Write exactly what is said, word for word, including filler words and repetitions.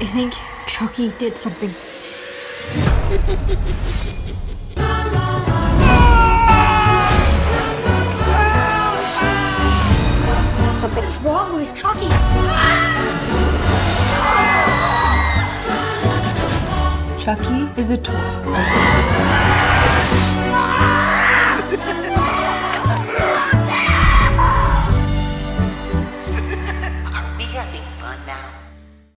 I think Chucky did something. Something's wrong with Chucky. Chucky is a toy.